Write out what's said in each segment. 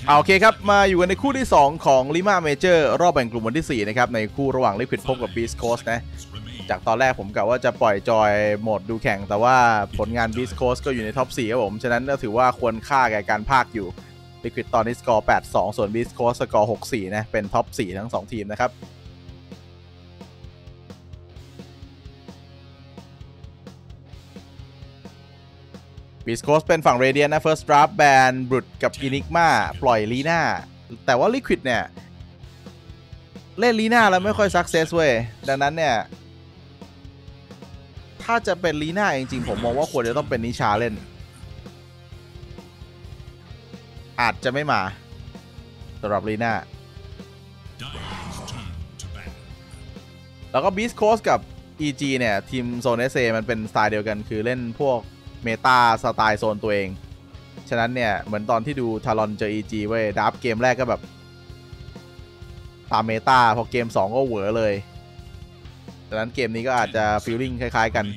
โอเคครับมาอยู่กันในคู่ที่2ของลิมาเมเจอร์รอบแบ่งกลุ่มวันที่4นะครับในคู่ระหว่าง Liquid พบกับ Beast Coast นะจากตอนแรกผมกะว่าจะปล่อยจอยโหมดดูแข่งแต่ว่าผลงาน Beast Coast ก็อยู่ในท็อป4ครับผมฉะนั้นก็ถือว่าควรค่าแก่การพากอยู่ Liquid ตอนนี้สกอร์ 8-2 ส่วน Beast Coast สกอร์ 6-4 นะเป็นท็อป4ทั้ง2ทีมนะครับBeast Coast เป็นฝั่ง Radiant นะ First Draft แบนบรุดกับ Enigma ปล่อยลีน่าแต่ว่า Liquid เนี่ยเล่นลีน่าแล้วไม่ค่อย success เว้ยดังนั้นเนี่ยถ้าจะเป็นลีน่าจริงๆผมมองว่าควรจะต้องเป็นนิชาเล่นอาจจะไม่มาสำหรับลีน่าแล้วก็ Beast Coast กับ EG เนี่ยทีมโซน SA มันเป็นสไตล์เดียวกันคือเล่นพวกเมตาสไตล์โซนตัวเองฉะนั้นเนี่ยเหมือนตอนที่ดูทารอนเจอ EG เว้ยดับเกมแรกก็แบบตามเมตาพอเกม2ก็เหวอเลยฉะนั้นเกมนี้ก็อาจจะฟีลลิ่งคล้ายๆกัน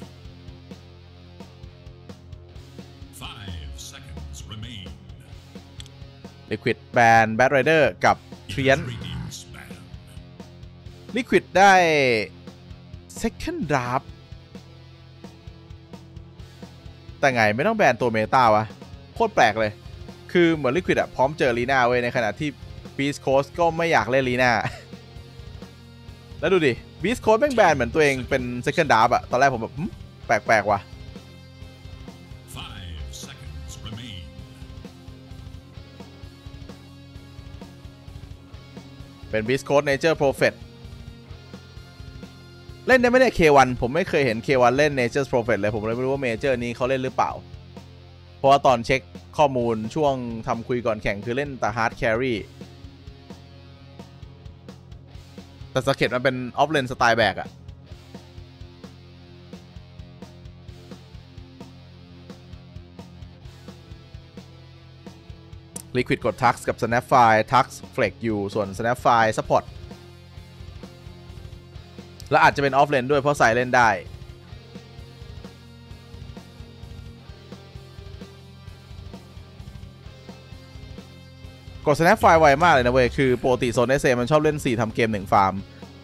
Liquid แบน Bad Rider กับ Treant Liquid ได้ Second Draft แต่ไงไม่ต้องแบนตัวเมตาวะโคตรแปลกเลยคือเหมือน Liquid อะพร้อมเจอลีน่าเว้ยในขณะที่ Beast Coast ก็ไม่อยากเล่นลีน่า แล้วดูดิ Beast Coast แม่งแบนเหมือนตัวเองเป็น Second Draft อะตอนแรกผมแบบแปลกๆว่ะเป็น Beast Coast Nature Prophet เล่นได้ไม่ได้ K1 ผมไม่เคยเห็น K1 เล่น Nature's Prophet เลยผมเลยไม่รู้ว่า Major นี้เขาเล่นหรือเปล่าเพราะว่าตอนเช็คข้อมูลช่วงทำคุยก่อนแข่งคือเล่นแต่ Hard Carry แต่สเก็ตมันเป็น Off Lane สไตล์แบกอะLiquid กด Tux กับ Snapfire Tux Flex อยู่ส่วน Snapfire Support และอาจจะเป็น Off Lane ด้วยเพราะใส่เล่นได้กด Snapfire ไวมากเลยนะเว้ยคือปกติโซน SA มันชอบเล่น4ทำเกม1ฟาร์ม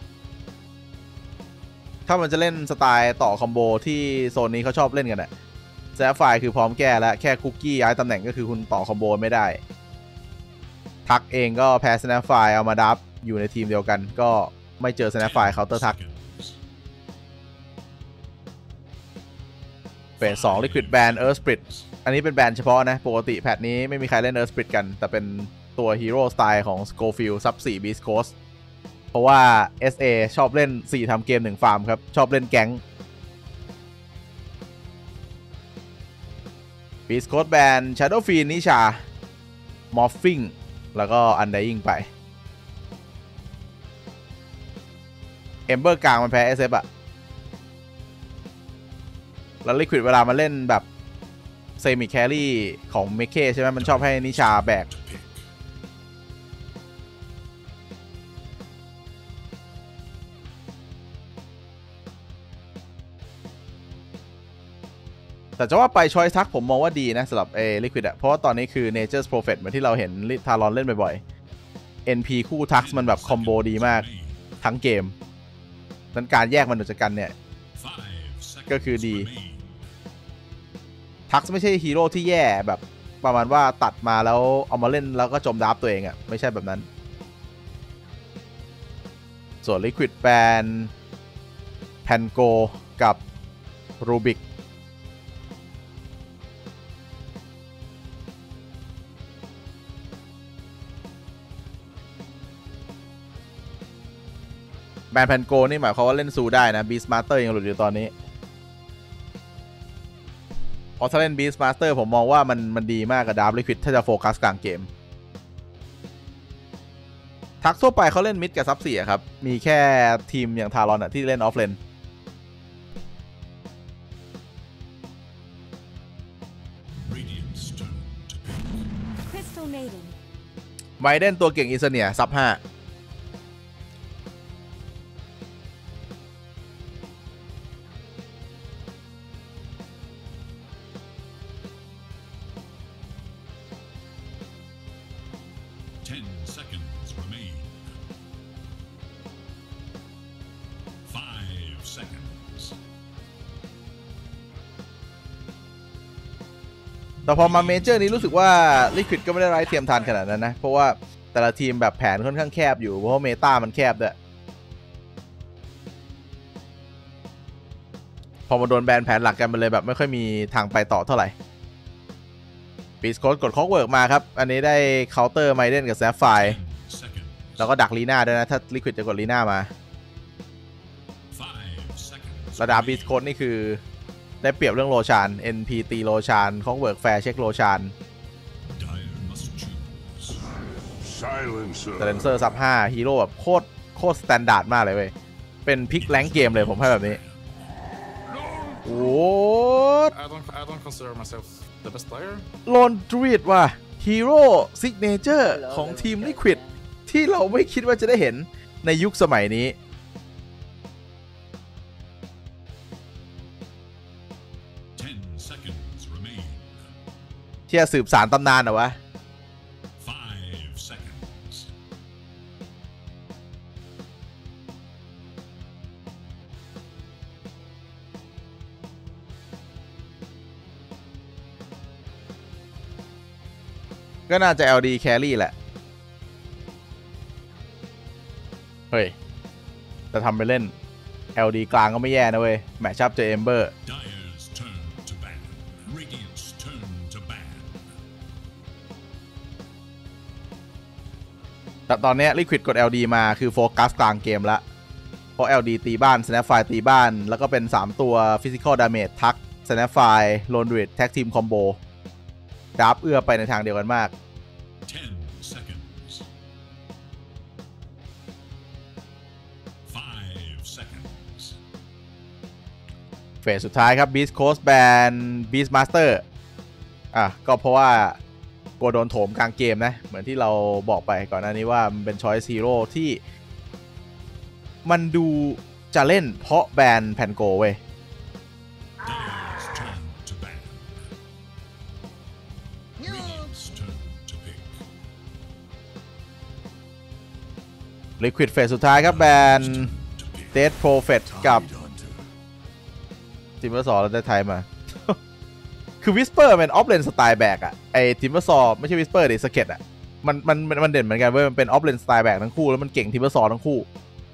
ถ้ามันจะเล่นสไตล์ต่อคอมโบที่โซนนี้เขาชอบเล่นกันอะ Snapfire คือพร้อมแก้แล้วแค่คุกกี้ย้ายตำแหน่งก็คือคุณต่อคอมโบไม่ได้ทักเองก็แพ้ Snapfire เอามาดับอยู่ในทีมเดียวกันก็ไม่เจอ Snapfire เคาน์เตอร์ทักเฟส2 Liquid Ban Earth Split อันนี้เป็นแบนเฉพาะนะปกติแพทนี้ไม่มีใครเล่น Earth Split กันแต่เป็นตัวฮีโร่สไตล์ของ Schofield ซับ4 Beast Coast เพราะว่า SA ชอบเล่น4ทำเกม1ฟาร์มครับชอบเล่นแก๊ง Beast Coast Ban Shadow Fiend นิชา Morphing แล้วก็ Undying ไป Ember กลางมันแพ้ SF อะแล้ว Liquid เวลามาเล่นแบบเซมิแครี่ของเมเคใช่ไหมมันชอบให้นิชาแบกแต่จะว่าไปชอยทักผมมองว่าดีนะสำหรับLiquid อะเพราะว่าตอนนี้คือ Nature's Prophet เหมือนที่เราเห็นทารอนเล่นบ่อยๆ NP คู่ทักมันแบบคอมโบดีมากทั้งเกมนั้นการแยกมันออกจากกันเนี่ยก็คือดีทักไม่ใช่ฮีโร่ที่แย่แบบประมาณว่าตัดมาแล้วเอามาเล่นแล้วก็จมดับตัวเองอะไม่ใช่แบบนั้นส่วน Liquid แบนแพนโกกับรูบิกแบนแพนโกนี่หมายความว่าเล่นซูได้นะ Beast Master ยังหลุดอยู่ตอนนี้พอถ้าเล่น Beast Master ผมมองว่ามันดีมากกับดาร์ฟ Liquid ถ้าจะโฟกัสกลางเกมทักทั่วไปเขาเล่นมิดกับซับ4ครับมีแค่ทีมอย่างทารอนที่เล่นออฟเลนไบเดนตัวเก่งอิสเนียซับ5 แต่พอมาเมเจอร์นี้รู้สึกว่าลิควิดก็ไม่ได้ไร้เทียมทานขนาดนั้นนะเพราะว่าแต่ละทีมแบบแผนค่อนข้างแคบอยู่เพราะว่าเมตามันแคบด้วยพอมาโดนแบนแผนหลักกันไปเลยแบบไม่ค่อยมีทางไปต่อเท่าไหร่บีสโคสกดคอกเวิร์กมาครับอันนี้ได้เคาน์เตอร์ไมเดนกับแซฟไฟแล้วก็ดักลีน่าด้วยนะถ้าลิควิดจะกดลีน่ามาระดับบีสโคสนี่คือได้เปรียบเรื่องโลชาน NP ตีโลชานคอกเวิร์กแฟร์เช็คโลชานเซเลนเซอร์ซับ5ฮีโร่แบบโคตรสแตนดาร์ดมากเลยเว้ยเป็นพิกแรงเกมเลยผมให้แบบนี้โอ้ I don't consider myself the best player โลนดรีดว่ะฮีโร่ซิกเนเจอร์ของทีมลิควิดที่เราไม่คิดว่าจะได้เห็นในยุคสมัยนี้ที่จะสืบสารตำนานเหรอวะก็น่าจะ LD carry แหละเฮ้ยแต่ทำไปเล่น LD กลางก็ไม่แย่นะเว้ยแมทชัพเจอเอมเบอร์แต่ตอนนี้ Liquid กด LD มาคือโฟกัสกลางเกมละเพราะ LD ตีบ้าน Snapfire ตีบ้านแล้วก็เป็น3ตัว Physical Damage ทัก Snapfire Lone Druid Tag Team Combo ดับเอื้อไปในทางเดียวกันมากเฟสสุดท้ายครับ Beast Coast Ban Beast Master ก็เพราะว่ากลัวโดนโถมกลางเกมนะเหมือนที่เราบอกไปก่อนหน้านี้ว่ามันเป็น Choice Hero ที่มันดูจะเล่นเพราะแบนแพนโกเว้ยLiquid เฟสสุดท้ายครับแบน Dead Prophet กับทิมเบอร์ซอแล้วได้ไทยมา คือวิสเปอร์เป็นออฟเลนสไตล์แบกอะไอทิมเบอร์ซอไม่ใช่วิสเปอร์ดิสเก็ตอะมันเด่นเหมือนกันเว้ยมันเป็นออฟเลนสไตล์แบกทั้งคู่แล้วมันเก่งทิมเบอร์ซอทั้งคู่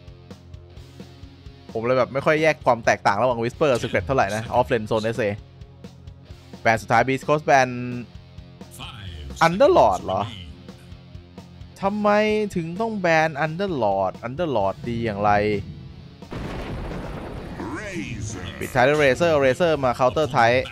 ผมเลยแบบไม่ค่อยแยกความแตกต่างระหว่างวิสเปอร์กับสเก็ตเท่าไหร่นะออฟเลนโซนเอสเอแบนสุดท้ายบีสโคสแบนอันเดอร์ลอร์ดเหรอทำไมถึงต้องแบนอันเดอร์ลอร์ดดีอย่างไรปิดท้ายด้วยเรเซอร์มาเคาน์เตอร์ไทป์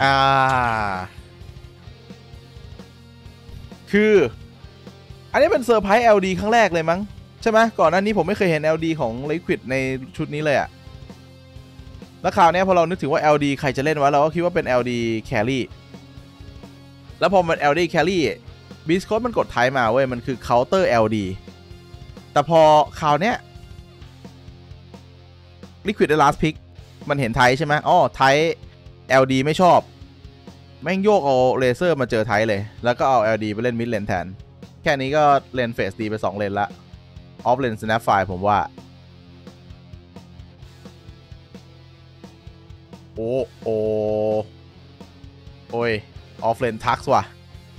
คืออันนี้เป็นเซอร์ไพรส์ LD ครั้งแรกเลยมั้งใช่ไหมก่อนหน้านี้ผมไม่เคยเห็น LD ของ Liquid ในชุดนี้เลยอะแล้วคราวนี้พอเรานึกถึงว่า LD ใครจะเล่นวะเราก็คิดว่าเป็น LD Carry แล้วพอมัน LD Carry Beast Coast มันกดไทป์มาเว้ยมันคือ Counter LD แต่พอคราวนี้ Liquid ได้ last pick มันเห็นไทป์ใช่ไหมไทป์ LD ไม่ชอบแม่งโยกเอาเลเซอร์มาเจอไทป์เลยแล้วก็เอา LD ไปเล่นมิดเลนแทนแค่นี้ก็เลนเฟสดีไป2เลนละออฟเลนสแนปไฟล์ผมว่าโอ้ยออฟเลนทักส์ว่ะ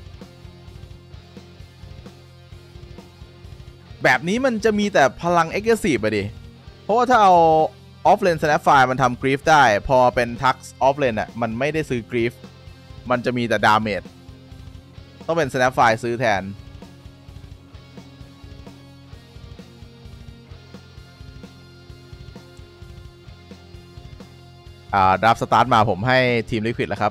แบบนี้มันจะมีแต่พลัง Aggressive ไปดิเพราะว่าถ้าเอาออฟเลนสแนปไฟล์มันทำกรีฟได้พอเป็นทักส์ออฟเลนอ่ะมันไม่ได้ซื้อกรีฟมันจะมีแต่ดาเมจต้องเป็นสแนปไฟล์ซื้อแทนดับสตาร์ทมาผมให้ทีม Liquid แล้วครับ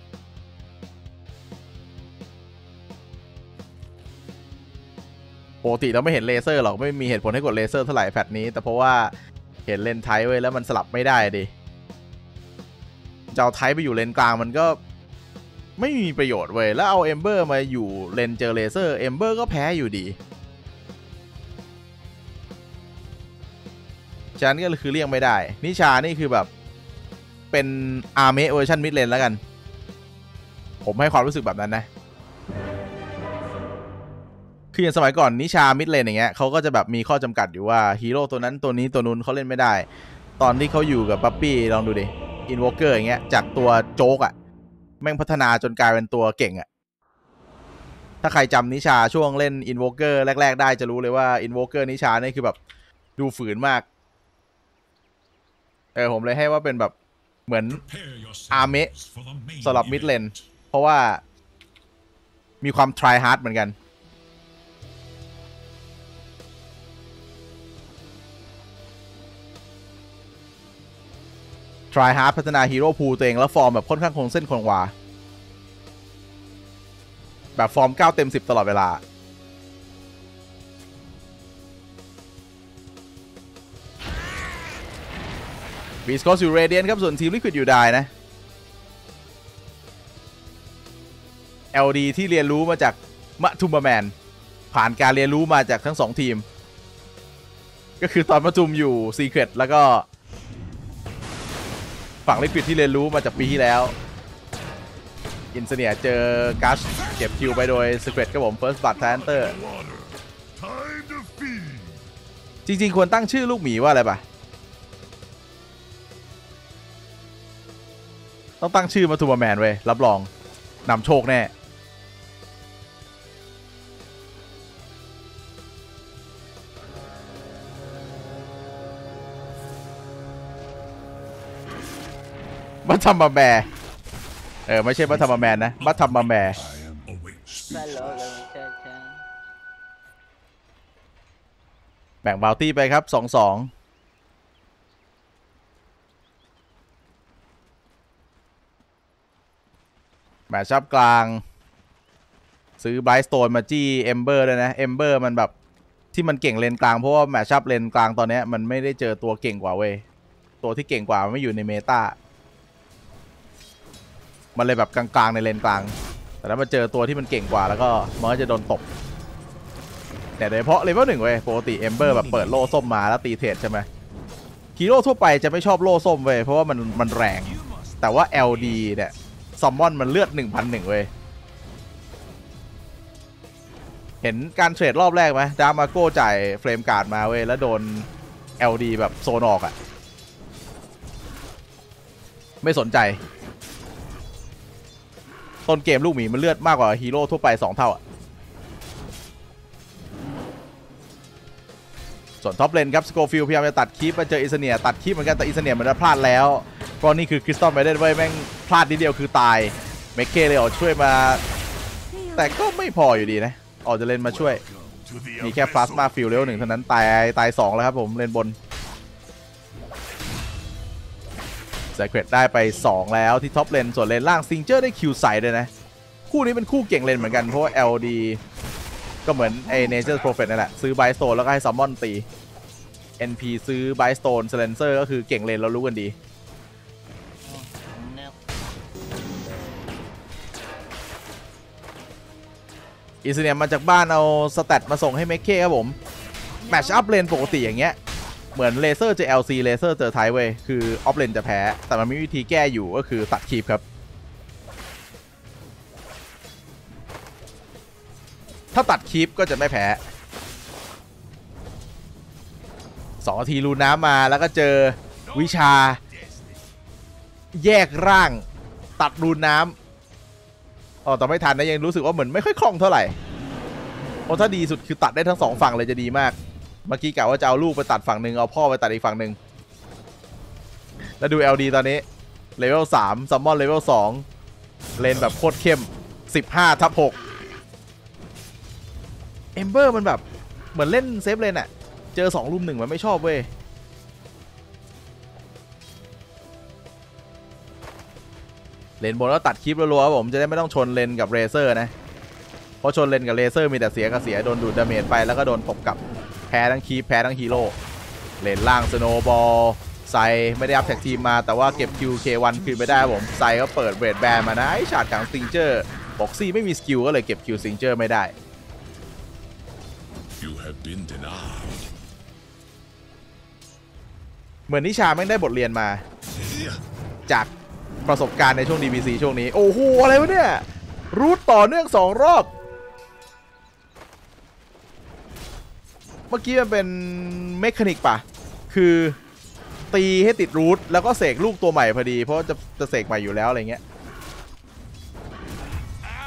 ปกติเราไม่เห็นเลเซอร์หรอกไม่มีเหตุผลให้กดเลเซอร์เท่าไหร่แพทนี้แต่เพราะว่าเห็นเลนไทป์ไว้แล้วมันสลับไม่ได้ดิจะเอาไทป์ไปอยู่เลนกลางมันก็ไม่มีประโยชน์เว้ยแล้วเอาเอมเบอร์มาอยู่เลนเจอเลเซอร์เอมเบอร์ก็แพ้อยู่ดีฉะนั้นก็คือเลี่ยงไม่ได้นิชานี่คือแบบเป็นอาร์เมเวอร์ชันมิดเลนแล้วกันผมให้ความรู้สึกแบบนั้นนะคืออย่างสมัยก่อนนิชามิดเลนอย่างเงี้ยเขาก็จะแบบมีข้อจำกัดอยู่ว่าฮีโร่ตัวนั้นตัวนี้ตัวนู้นเขาเล่นไม่ได้ตอนที่เขาอยู่กับปั๊ปปี้ลองดูดิอินวอล์กเกอร์อย่างเงี้ยจากตัวโจ๊กแม่งพัฒนาจนกลายเป็นตัวเก่งอะถ้าใครจำนิชาช่วงเล่น Invoker แรกๆได้จะรู้เลยว่า Invoker นิชานี่คือแบบดูฝืนมากผมเลยให้ว่าเป็นแบบเหมือนอาเมะสำหรับมิดเลนเพราะว่ามีความ try hard เหมือนกันtry hard พัฒนาฮีโร่พูลตัวเองแล้วฟอร์มแบบค่อนข้างคงเส้นคงวาแบบฟอร์ม9 เต็ม 10ตลอดเวลาบีสคอสอยู่เรเดียนครับส่วนทีมลิควิดอยู่ได้นะ LD ที่เรียนรู้มาจากมะทุมแมนผ่านการเรียนรู้มาจากทั้ง2ทีมก็คือตอนมะทุมอยู่ซีเครตแล้วก็ฝั่งลิควิดที่เรียนรู้มาจากปีที่แล้วอินเสเนียเจอกัชเก็บคิวไปโดยซีเครตครับผม First Blood Hunter จริงๆควรตั้งชื่อลูกหมีว่าอะไรป่ะต้องตั้งชื่อมาทูมาแมนเว้ยรับรองนำโชคแน่มาทำมาแบไม่ใช่มาทำมาแมนนะมาทำมาแบแบ่งบาวตี้ไปครับ 2-2แมชชั่นกลางซื้อไบรท์สโตนมาจี้เอมเบอร์ด้วยนะเอมเบอร์มันแบบที่มันเก่งเลนกลางเพราะว่าแมชชั่นเลนกลางตอนนี้มันไม่ได้เจอตัวเก่งกว่าเว้ยตัวที่เก่งกว่ามันไม่อยู่ในเมตามันเลยแบบกลางๆในเลนกลางแต่ถ้ามาเจอตัวที่มันเก่งกว่าแล้วก็มันก็จะโดนตบแต่โดยเฉพาะเลเวล 1เว้ยปกติเอมเบอร์แบบเปิดโล่ส้มมาแล้วตีเทรดใช่ไหมฮีโร่ทั่วไปจะไม่ชอบโล่ส้มเว้ยเพราะว่ามันแรงแต่ว่า LD เนี่ยซัมมอนมันเลือด 1,001 เว้ยเห็นการเทรดรอบแรกไหมดาร์มาโก้จ่ายเฟรมการ์ดมาเว้ยแล้วโดน LD แบบโซนออกอะไม่สนใจต้นเกมลูกหมีมันเลือดมากกว่าฮีโร่ทั่วไป2 เท่าอะส่วนท็อปเลนครับสโกฟิลพยายามจะตัดคลิปมาเจออิสเนียตัดคลิปเหมือนกันแต่อิสเนียมันจะพลาดแล้วเพราะนี่คือคริสตัลไบเดนไว้แม่งพลาดนิดเดียวคือตายเมคเคเลยออกช่วยมาแต่ก็ไม่พออยู่ดีนะออกจะเล่นมาช่วยมีแค่พลาสมาฟิลเลเวล 1เท่านั้นตาย2แล้วครับผมเลนบนไซเคิลได้ไป2แล้วที่ท็อปเลนส่วนเลนล่างซิงเจอร์ได้คิวใส่เลยนะคู่นี้เป็นคู่เก่งเลนเหมือนกันเพราะว่า LD ก็เหมือนไอ้ Nature's Prophet นั่นแหละซื้อไบสโตนแล้วก็ให้ซัมมอนตี NP ซื้อไบสโตนเซเลนเซอร์ก็คือเก่งเลนเรารู้กันดีอิสเนียมาจากบ้านเอาสแตทมาส่งให้เมคเคครับผมแมชอัพเลนปกติอย่างเงี้ยเหมือนเลเซอร์เจอ LC เลเซอร์เจอไทเว้ยคือออฟเลนจะแพ้แต่มันมีวิธีแก้อยู่ก็คือตัดคีปครับถ้าตัดคีปก็จะไม่แพ้2 นาทีรูน้ำมาแล้วก็เจอวิชาแยกร่างตัดรูน้ำแต่ไม่ทันนะยังรู้สึกว่าเหมือนไม่ค่อยคล่องเท่าไหร่เพราะถ้าดีสุดคือตัดได้ทั้ง2 ฝั่งเลยจะดีมากเมื่อกี้กะว่าจะเอาลูกไปตัดฝั่งหนึ่งเอาพ่อไปตัดอีกฝั่งหนึ่งแล้วดู LD ตอนนี้เลเวล 3ซัมมอนเลเวล 2เลนแบบโคตรเข้ม 15/6เอมเบอร์มันแบบเหมือนเล่นเซฟเลนอะเจอ2 รุม 1มันไม่ชอบเว้ยเลนบนแล้วตัดคลิปรัวๆผมจะได้ไม่ต้องชนเลนกับเรเซอร์นะเพราะชนเลนกับเรเซอร์มีแต่เสียกับเสียโดนดูดดาเมจไปแล้วก็โดนตบกลับแพ้ทั้งคีปแพ้ทั้งฮีโร่เลนล่างสโนว์บอลไซไม่ได้อัพแท็กทีมมาแต่ว่าเก็บ QK1 คืนไปได้ผมไซก็เปิดเวทแบนมานะไอฉากขังซิงเจอร์บอกซี่ไม่มีสกิลก็เลยเก็บ Q ซิงเจอร์ไม่ได้เหมือนนิชาแม่งได้บทเรียนมาจากประสบการณ์ในช่วง DBC ช่วงนี้โอ้โหอะไรวะเนี่ยรูทต่อเนื่อง2 รอบเมื่อกี้มันเป็นเมคานิกป่ะคือตีให้ติดรูทแล้วก็เสกลูกตัวใหม่พอดีเพราะจะเสกใหม่อยู่แล้วอะไรเงี้ย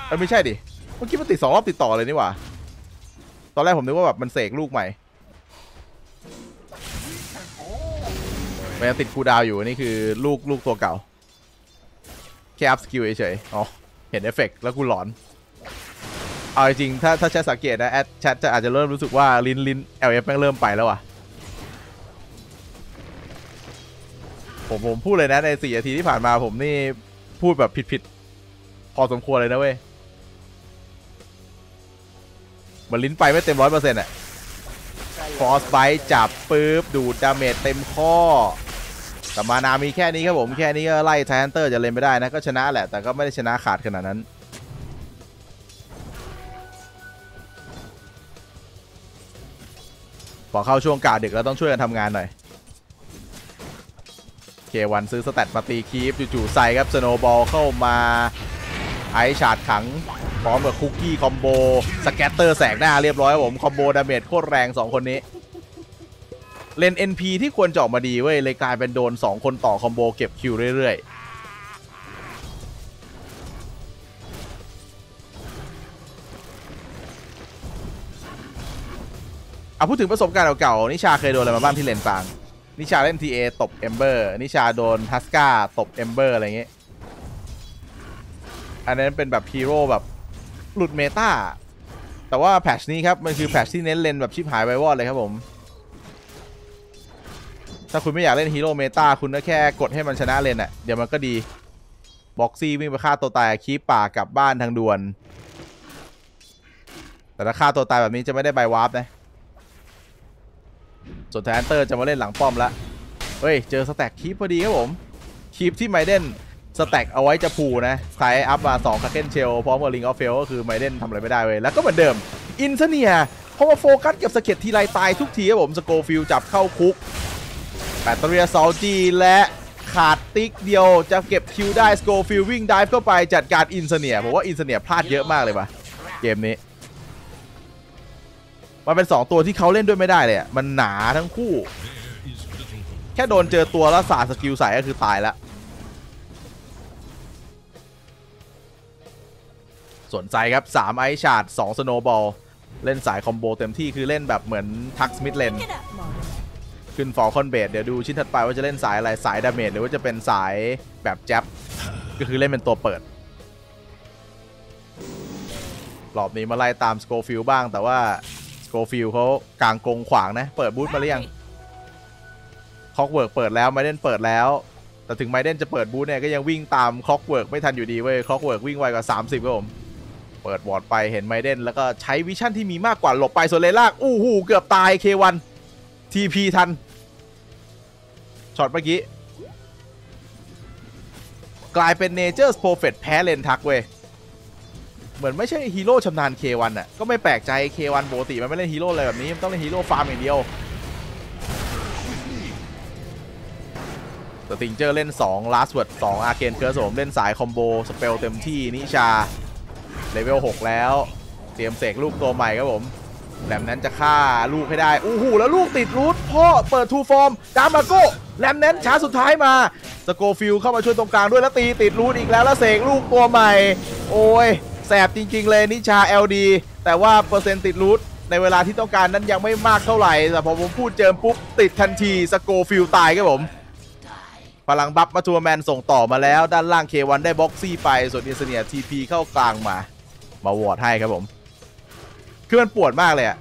ไม่ใช่ดิเมื่อกี้มันติด2 รอบติดต่อเลยนี่หว่าตอนแรกผมนึกว่าแบบมันเสกลูกใหม่มันยังติดคูลดาวน์อยู่นี่คือลูกตัวเก่าแค่อัพสกิลเฉยๆอ๋อเห็นเอฟเฟกต์แล้วกูหลอนเอาจริงถ้าแชทสังเกตนะแชทจะอาจจะเริ่มรู้สึกว่าลิ้น LF แม่งเริ่มไปแล้วอ่ะผมพูดเลยนะใน4 นาทีที่ผ่านมาผมนี่พูดแบบผิดพอสมควรเลยนะเว้ยมันลิ้นไปไม่เต็ม 100%อ่ะฟอสไบต์จับปุ๊บดูดดาเมจเต็มข้อแต่มานามีแค่นี้ครับผมแค่นี้ก็ไล่ไททันเตอร์จะเล่นไม่ได้นะก็ชนะแหละแต่ก็ไม่ได้ชนะขาดขนาดนั้นพอเข้าช่วงกะดึกแล้วต้องช่วยกันทำงานหน่อยK1 ซื้อสแตทมาตีคีฟจู่ๆใส่ครับสโนว์บอลเข้ามาไอชาร์ดขังพร้อมกับคุกกี้คอมโบสแกตเตอร์แสกหน้าเรียบร้อยผมคอมโบดาเมจโคตรแรง2 คนนี้เลน NP ที่ควรจะออกมาดีเว้ยเลยกลายเป็นโดน2 คนต่อคอมโบเก็บคิวเรื่อยๆพูดถึงประสบการณ์เก่าๆนิชาเคยโดนอะไรมาบ้างที่เลนกลางนิชาเล่น TA ตบ Ember นิชาโดนฮัสก้าตบ Ember อะไรเงี้ยอันนั้นเป็นแบบฮีโร่แบบหลุดเมตาแต่ว่าแพทชนี้ครับมันคือแพทชที่เน้นเลนแบบชิบหายไววอดเลยครับผมถ้าคุณไม่อยากเล่นฮีโร่เมตาคุณก็แค่กดให้มันชนะเลนอ่ะเดี๋ยวมันก็ดีบ็อกซี่วิ่งไปฆ่าตัวตายคีปป่ากลับบ้านทางด่วนแต่ถ้าฆ่าตัวตายแบบนี้จะไม่ได้ใบวาร์ปนะส่วนไททันเตอร์จะมาเล่นหลังป้อมแล้วเฮ้ยเจอสแต็กคีปพอดีครับผมคีปที่ไมเดนสแต็กเอาไว้จะพูนะไทอัพมา2คาเคนเชลพร้อมกับลิงออฟเฟลก็คือไมเดนทำอะไรไม่ได้เว้ยแล้วก็เหมือนเดิมอินเซเนียพอมาโฟกัสกับสเก็ตทีไรตายทุกทีครับผมสโกฟิลจับเข้าคุกแบตเตอรี่ซอลจีและขาดติ๊กเดียวจะเก็บคิวได้สโกฟิลวิ่งไดฟ์เข้าไปจัดการอินเซเนียผมว่าอินเซเนียพลาดเยอะมากเลยว่ะเกมนี้มันเป็น2 ตัวที่เขาเล่นด้วยไม่ได้เลยอ่ะมันหนาทั้งคู่แค่โดนเจอตัวแล้วสาดสกิลใส่ก็คือตายแล้วสนใจครับ3ไอชาร์ด2สโนว์บอลเล่นสายคอมโบเต็มที่คือเล่นแบบเหมือนทักสมิธเลนขึ้นฟอลคอนเบดเดี๋ยวดูชิ้นถัดไปว่าจะเล่นสายอะไรสายดาเมจหรือว่าจะเป็นสายแบบแจ๊บก็คือเล่นเป็นตัวเปิดรอบนี้มาไล่ตามสโกฟิลบ้างแต่ว่าสโกฟิลเขากลางกงขวางนะเปิดบูธมาหรือยังคอกเวิร์กเปิดแล้วไมเดนเปิดแล้วแต่ถึงไมเดนจะเปิดบูธเนี่ยก็ยังวิ่งตามคอกเวิร์กไม่ทันอยู่ดีเว้ยคอกเวิร์กวิ่งไวกว่า30ครับผมเปิดวอร์ดไปเห็นไมเดนแล้วก็ใช้วิชั่นที่มีมากกว่าหลบไปโซเลล่าอู้หูเกือบตาย K1 TP ทันช็อตเมื่อกี้กลายเป็น Nature's Prophet แพ้เลนทักเว้ยเหมือนไม่ใช่ฮีโร่ชำนาญ K1 อ่ะก็ไม่แปลกใจ K1 ปกติมันไม่เล่นฮีโร่อะไรแบบนี้มันต้องเล่นฮีโร่ฟาร์มอย่างเดียวแต่ติงเจอร์เล่น2 Last Word 2 Arcane Curse ผมเล่นสายคอมโบสเปลเต็มที่นิชาเลเวล6แล้วเตรียมเสกลูกตัวใหม่ครับผมแหลมนั้นจะฆ่าลูกให้ได้อู้หูแล้วลูกติดรูทพ่อเปิดทูฟอร์มดามาโก้แหลมนั้นช้าสุดท้ายมาสโกฟิลเข้ามาช่วยตรงกลางด้วยแล้วตีติดรูทอีกแล้วแล้วเสกลูกตัวใหม่โอ้ยแสบจริงๆเลยนิชา LD แต่ว่าเปอร์เซ็นต์ติดรูทในเวลาที่ต้องการนั้นยังไม่มากเท่าไหร่แต่พอผมพูดเจิมปุ๊บติดทันทีสโกฟิลตายครับผมพลังบัฟมาทัวร์แมนส่งต่อมาแล้วด้านล่าง K1 ได้บ็อกซี่ไปส่วนอินเซเนีย TP เข้ากลางมาวอร์ดให้ครับผมคือมันปวดมากเลยอะ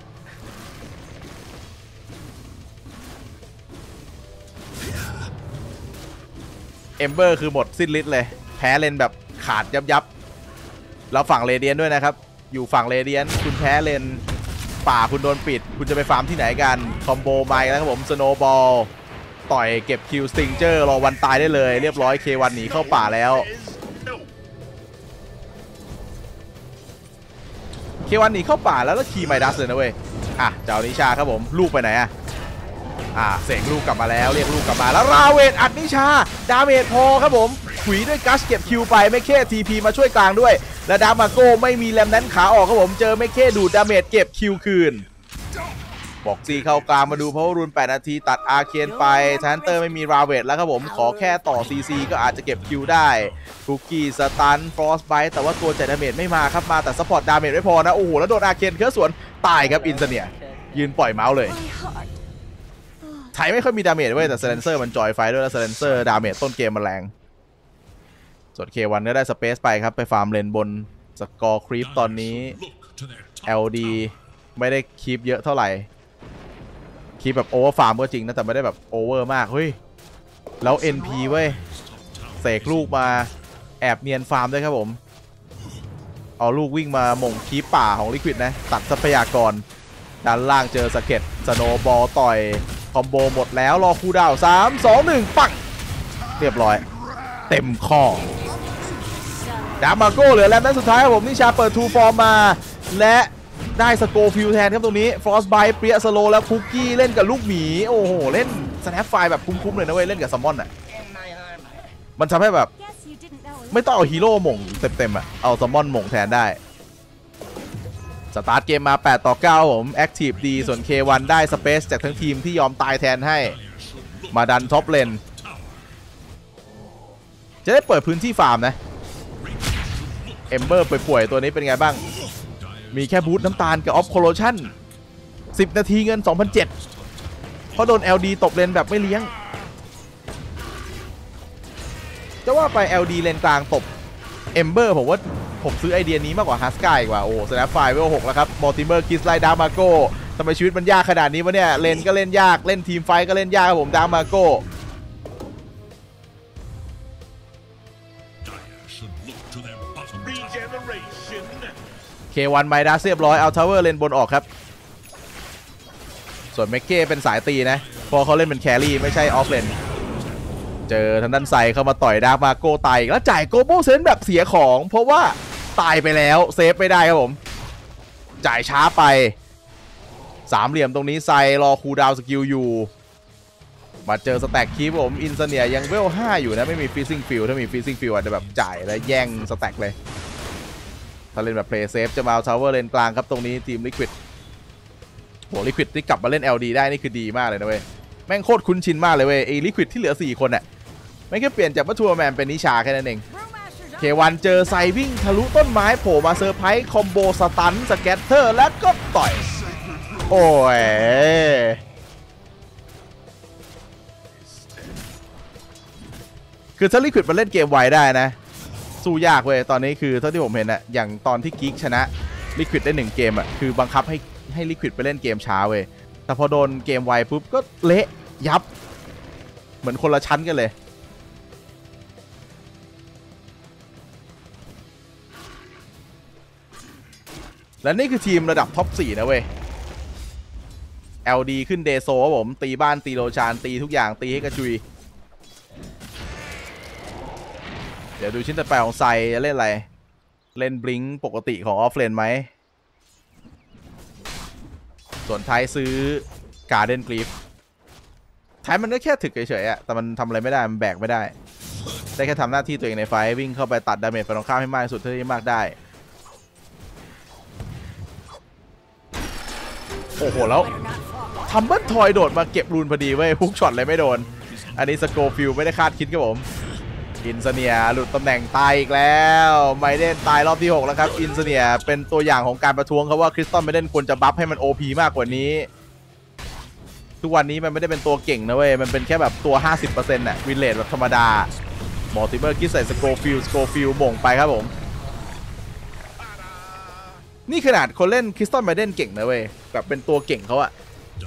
เอมเบอร์คือหมดสิ้นฤทธิ์เลยแพ้เลนแบบขาดยับแล้วฝั่งเรเดียนด้วยนะครับอยู่ฝั่งเรเดียนคุณแพ้เลนป่าคุณโดนปิดคุณจะไปฟาร์มที่ไหนกันคอมโบไมค์แล้วครับผมสโนว์บอลต่อยเก็บคิวสติงเจอร์รอวันตายได้เลยเรียบร้อย K1 หนีเข้าป่าแล้ว K1 หนีเข้าป่าแล้วขี่ไมดัสเลยนะเว้ยเจ้านิชาครับผมลูกไปไหนเสกลูกกลับมาแล้วเรียกลูกกลับมาแล้วราเวทอัดนิชาดาเมจพอครับผมขุยด้วยกัสเก็บคิวไปไม่แค่ TP มาช่วยกลางด้วยและดามาโก้ไม่มีแรมนั้นขาออกครับผมเจอไม่แค่ดูดดาเมจเก็บคิวคืนบอกซีเข้ากลางมาดูเพราะว่ารุน8นาทีตัดอาร์เคนไปแทนเตอร์ไม่มีราเวทแล้วครับผมขอแค่ต่อ CC ก็อาจจะเก็บคิวได้คุกกี้สตันฟรอสไบต์แต่ว่าตัวจ่ายดาเมจไม่มาครับมาแต่ซัพพอร์ตดาเมจไม่พอนะโอ้โหแล้วโดนอาร์เคนเคลื่อนสวนตายครับอินเซเนียยืนปล่อยเมาส์เลยไทยไม่ค่อยมีดาเมจเว้ยแต่เซเลนเซอร์มันจอยไฟด้วยแล้วเซเลนเซอร์ดาเมจต้นเกมมันแรงส่วน K1 ก็ได้สเปซไปครับไปฟาร์มเลนบนสกอร์ครีปตอนนี้ LD ไม่ได้คีปเยอะเท่าไหร่คีปแบบโอเวอร์ฟาร์มก็จริงนะแต่ไม่ได้แบบโอเวอร์มากเฮ้ยแล้ว NP เว้ยเสกลูกมาแอบเนียนฟาร์มด้วยครับผมเอาลูกวิ่งมาหม่งคีปป่าของลิควิดนะตัดทรัพยากรด้านล่างเจอสเก็ตสโนบอลต่อยคอมโบหมดแล้วรอคูลดาวน์3 2 1ปังเรียบร้อยเต็มข้อดามาโก้เหลือแล้วนัดสุดท้ายครับผมนิชาเปิดทูฟอร์มมาและได้สโกฟิลแทนครับตรงนี้ฟรอสไบต์เปรี้ยสโลแล้วคุกกี้เล่นกับลูกหมีโอ้โหเล่นสแนปไฟแบบคุ้มๆเลยนะเว้ยเล่นกับซัมมอนอ่ะมันทำให้แบบไม่ต้องเอาฮีโร่หม่งเต็มๆอ่ะเอาซัมมอนหม่งแทนได้สตาร์ทเกมมา8 ต่อ 9ผมแอคทีฟดีส่วน K1 ได้สเปซจากทั้งทีมที่ยอมตายแทนให้มาดันท็อปเลนจะได้เปิดพื้นที่ฟาร์มนะเอมเบอร์ป่วยๆตัวนี้เป็นไงบ้างมีแค่บูทน้ำตาลกับออฟโคโลชั่น10 นาทีเงิน 2,700 เพราะโดน LD ตบเลนแบบไม่เลี้ยงจะว่าไป LD เลนกลางตบเอมเบอร์ผมว่าผมซื้อไอเดียนี้มากกว่าฮัสกายกว่าโอ้สแนปไฟเวล 6แล้วครับมอร์ติเมอร์คิสไลดามาโก้ทำไมชีวิตมันยากขนาดนี้วะเนี่ยเลนก็เล่นยากเล่นทีมไฟก็เล่นยากครับผมดามาโก้K1 ไมดัสเรียบร้อยเอาทาวเวอร์เลนบนออกครับส่วนเมกเก้เป็นสายตีนะพอเขาเล่นเป็นแครี่ไม่ใช่ออฟเลนเจอทางด้านไซเข้ามาต่อยดามาโก้ตายแล้วจ่ายโกโบเซนแบบเสียของเพราะว่าตายไปแล้วเซฟไม่ได้ครับผมจ่ายช้าไปสามเหลี่ยมตรงนี้ไซรอคูลดาวน์สกิลอยู่มาเจอสแต็กคีปผมอินเซเนียยังเวล 5อยู่นะไม่มีฟิซซิ่งฟิลถ้ามีฟิซซิ่งฟิลอาจจะแบบจ่ายแล้วแย่งสแต็กเลยถ้าเล่นแบบเพลย์เซฟจะมาเอาทาวเวอร์เลนกลางครับตรงนี้ทีมลิควิดโหลิควิดที่กลับมาเล่น LD ได้นี่คือดีมากเลยนะเว้ยแม่งโคตรคุ้นชินมากเลยเว้ยไอ้ลิควิดที่เหลือ4คนน่ะไม่แค่เปลี่ยนจากวัตถุแมนเป็นนิชาแค่นั้นเอง K1 เจอไซวิ่งทะลุต้นไม้โผล่มาเซอร์ไพรส์คอมโบสตันสแกตเตอร์แล้วก็ต่อยโอ้ยคือถ้าลิควิดมันเล่นเกมไวได้นะสู้ยากเว้ยตอนนี้คือเท่าที่ผมเห็นอะอย่างตอนที่กิ๊กชนะลิควิดได้1 เกมอะคือบังคับให้ลิควิดไปเล่นเกมช้าเว้ยแต่พอโดนเกมไวปุ๊บก็เละยับเหมือนคนละชั้นกันเลยและนี่คือทีมระดับท็อป 4นะเว้ย LD ขึ้นเดโซครับผมตีบ้านตีโรชานตีทุกอย่างตีให้กระจุยเดี๋ยวดูชิ้นต่อไปของไซจะเล่นอะไรเล่นบลิงก์ปกติของออฟเลนไหมส่วนไทยซื้อการ์เดนกรีฟไทยมันก็แค่ถึกเฉยๆอะแต่มันทำอะไรไม่ได้มันแบกไม่ได้ได้แค่ทำหน้าที่ตัวเองในไฟวิ่งเข้าไปตัดดาเมจฝั่งตรงข้ามให้มากที่สุดเท่าที่มากได้โอ้โหแล้วทัมเบิลทอยโดดมาเก็บรูนพอดีเว้ยฮุกช็อตเลยไม่โดนอันนี้สโกฟิลไม่ได้คาดคิดครับผมอินเซเนียหลุดตำแหน่งตายอีกแล้วไมเดนตายรอบที่6แล้วครับอินเซเนียเป็นตัวอย่างของการประท้วงเขาว่าคริสตัลไมเดนควรจะบัฟให้มัน OP มากกว่านี้ทุกวันนี้มันไม่ได้เป็นตัวเก่งนะเว้ยมันเป็นแค่แบบตัว 50% น่ะวินเลดแบบธรรมดามอร์ติเมอร์คิดใส่สโกฟิลบ่งไปครับผมนี่ขนาดคนเล่นคริสตัลไมเดนเก่งนะเว้ยแบบเป็นตัวเก่งเขาอะ